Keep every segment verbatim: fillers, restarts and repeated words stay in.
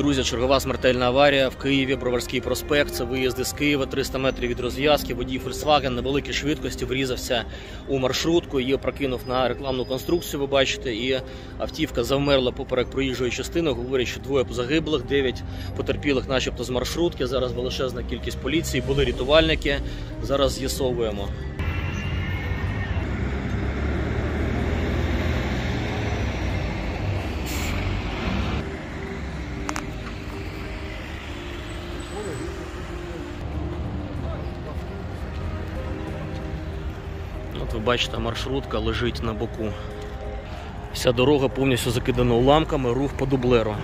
друзі, чергова смертельна аварія в Києві, Броварський проспект. Це виїзди з Києва, триста метрів від розв'язки. Водій Volkswagen на великій швидкості врізався у маршрутку, її опрокинув на рекламну конструкцію, ви бачите, і автівка завмерла поперек проїжджої частини. Говорять, що двоє загиблих, дев'ять потерпілих начебто з маршрутки. Зараз величезна кількість поліції, були рятувальники. Зараз з'ясовуємо. От ви бачите, маршрутка лежить на боку. Вся дорога повністю закидана уламками, рух по дублеру.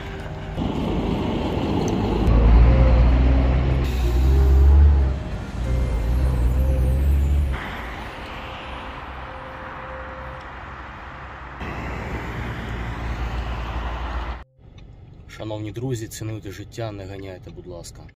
Шановні друзі, цінуйте життя, не ганяйте, будь ласка.